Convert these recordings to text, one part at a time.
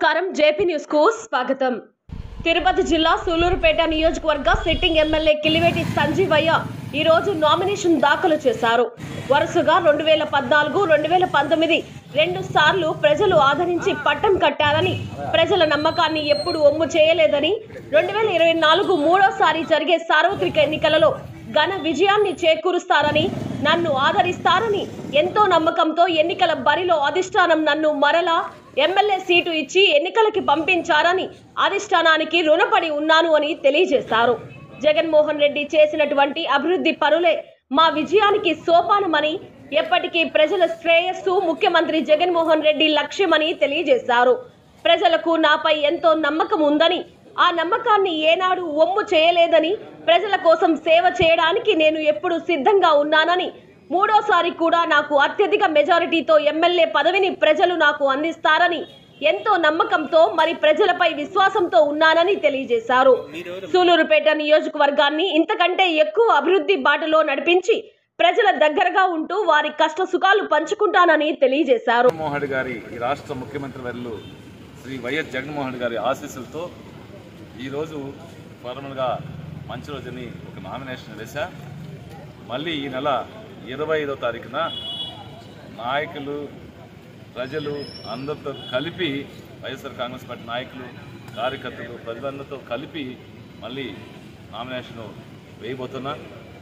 నమస్కారం JP news కు స్వాగతం। తిరుపతి జిల్లా సూలూరుపేట నియోజకవర్గ సిట్టింగ్ ఎమ్మెల్యే కిలివేటి సంజీవయ్య ఈ రోజు నామినేషన్ దాఖలు చేశారు। వరుసగా 2014, 2019 రెండు సార్లు ప్రజలు ఆదరించి పట్టం కట్టారని, ప్రజల నమ్మకాన్ని ఎప్పుడు ఒమ్ము చేయలేదని, 2024 మూడోసారి జరిగే సార్వత్రిక ఎన్నికలలో ఘన విజయాన్ని చేకూరుస్తారని, నన్ను ఆదరిస్తారని ఎంతో నమ్మకంతో ఎన్నికల బరిలో అధిష్టానం నన్ను మరలా ఎమ్మెల్యే సీటు ఇచ్చి ఎన్నికలకి పంపించారని అధిష్టానానికి రుణపడి ఉన్నాను అని తెలియజేశారు। జగన్మోహన్ రెడ్డి చేసినటువంటి అభివృద్ధి పనులే మా విజయానికి సోపానమని, ఎప్పటికీ ప్రజల శ్రేయస్సు ముఖ్యమంత్రి జగన్మోహన్ రెడ్డి లక్ష్యమని తెలియజేశారు। ప్రజలకు నాపై ఎంతో నమ్మకం ఉందని, ఆ నమ్మకాన్ని ఏనాడు ఒమ్ము చేయలేదని, ప్రజల కోసం సేవ చేయడానికి నేను ఎప్పుడు సిద్ధంగా ఉన్నానని, మూడోసారి కూడా నాకు అత్యధిక మెజారిటీతో ఎమ్మెల్యే పదవిని ప్రజలు నాకు అందిస్తారని ఎంతో నమ్మకంతో మరి ప్రజలపై విశ్వాసంతో ఉన్నానని తెలియజేశారు। సూలూరుపేట నియోజకవర్గాన్ని ఇంతకంటే ఎక్కువ అభివృద్ధి బాటలో నడిపించి ప్రజల దగ్గరగా ఉంటూ వారి కష్ట సుఖాలు పంచుకుంటానని తెలియజేశారు। జగన్మోహన్ గారి ఈ రాష్ట్ర ముఖ్యమంత్రి వర్యులు శ్రీ వైఎస్ జగన్మోహన్ గారి ఆశీస్సులతో ఈరోజు ఫార్మల్గా మంచి రోజుని ఒక నామినేషన్ వేశా। మళ్ళీ ఈ నెల 25వ తారీఖున నాయకులు, ప్రజలు అందరితో కలిపి, వైఎస్ఆర్ కాంగ్రెస్ పార్టీ నాయకులు, కార్యకర్తలు, ప్రజలందరితో కలిపి మళ్ళీ నామినేషన్ వేయబోతున్నా।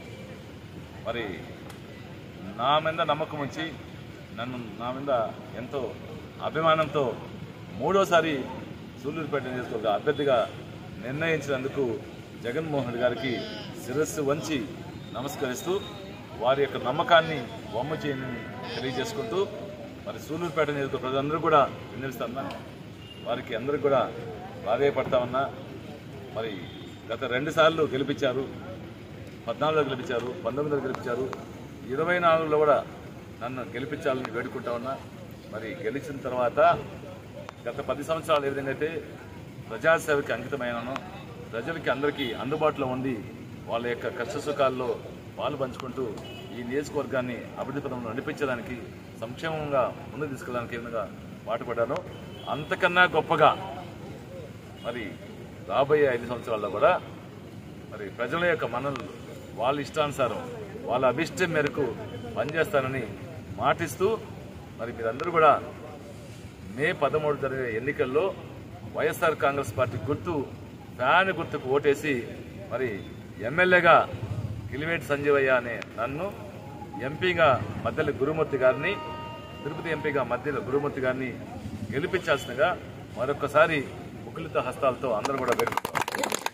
మరి నా మీద నమ్మకం ఉంచి నా మీద ఎంతో అభిమానంతో మూడోసారి సూలూరుపేట నియోజకవర్గ అభ్యర్థిగా నిర్ణయించినందుకు జగన్మోహన్ గారికి శిరస్సు వంచి నమస్కరిస్తూ వారి యొక్క నమ్మకాన్ని వమ్ము చేయని తెలియజేసుకుంటూ మరి సూలూరుపేట నియోజకవర్గ ప్రజలందరూ కూడా విన్నవిస్తున్నా, వారికి అందరికీ కూడా ప్రాధాయపడతా ఉన్నా। మరి గత 2 సార్లు గెలిపించారు, 14లో గెలిపించారు, 19లో గెలిపించారు, 24లో కూడా నన్ను గెలిపించాలని వేడుకుంటా ఉన్నా। మరి గెలిచిన తర్వాత గత 10 సంవత్సరాలు ఏ విధంగా అయితే ప్రజాసేవకి అంకితమైనానో, ప్రజలకి అందరికీ అందుబాటులో ఉండి వాళ్ళ యొక్క కష్ట సుఖాల్లో పాలు పంచుకుంటూ ఈ నియోజకవర్గాన్ని అభివృద్ధి పదంలో నడిపించడానికి, సంక్షేమంగా ముందుకు తీసుకెళ్ళడానికి ఏ విధంగా పాటుపడ్డానో అంతకన్నా గొప్పగా మరి రాబోయే 5 సంవత్సరాల్లో కూడా మరి ప్రజల యొక్క మనల్ని వాళ్ళ ఇష్టానుసారం, వాళ్ళ అభిష్టం మేరకు పనిచేస్తానని మాటిస్తూ మరి మీరందరూ కూడా మే 13 జరిగే ఎన్నికల్లో వైఎస్ఆర్ కాంగ్రెస్ పార్టీ గుర్తు ఫ్యాన్ గుర్తుకు ఓటేసి మరి ఎమ్మెల్యేగా కిలివేటి సంజీవయ్య అనే నన్ను, ఎంపీగా మద్దెల గురుమూర్తి గారిని, తిరుపతి ఎంపీగా మద్దెల గురుమూర్తి గారిని గెలిపించాల్సిందిగా మరొకసారి ముకులిత హస్తాలతో అందరూ కూడా వేడుకుంటారు।